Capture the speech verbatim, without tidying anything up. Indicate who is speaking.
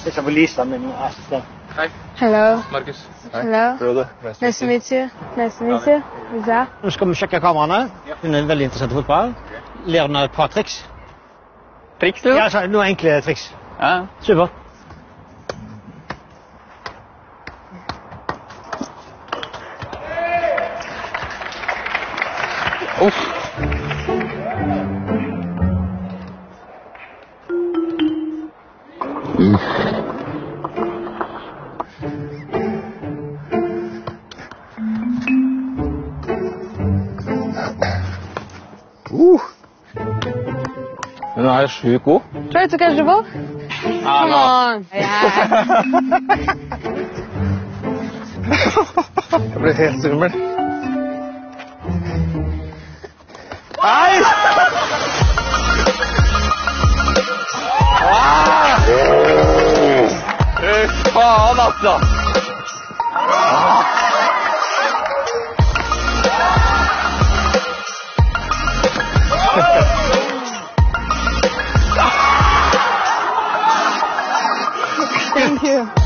Speaker 1: Jeg skal på Lisa med min assistent.
Speaker 2: Hei.
Speaker 3: Hello.
Speaker 2: Markus.
Speaker 3: Hello.
Speaker 2: Frode.
Speaker 3: Nice to meet you. Nice to meet you. Lisa.
Speaker 1: Nå skal vi sjekke kameraene. Hun er veldig interessert i fotball. Lærer henne et par triks.
Speaker 2: Triks, du?
Speaker 1: Ja, altså, noen enkle triks.
Speaker 2: Ja.
Speaker 1: Super.
Speaker 2: Uff.
Speaker 1: Uh.
Speaker 2: Hun er sjukt god.
Speaker 3: Try to catch the ball.
Speaker 2: Ah,
Speaker 3: Come on. Yeah.
Speaker 2: Jeg ble helt svimmel. Nei! Fy faen, altså!
Speaker 3: Thank you.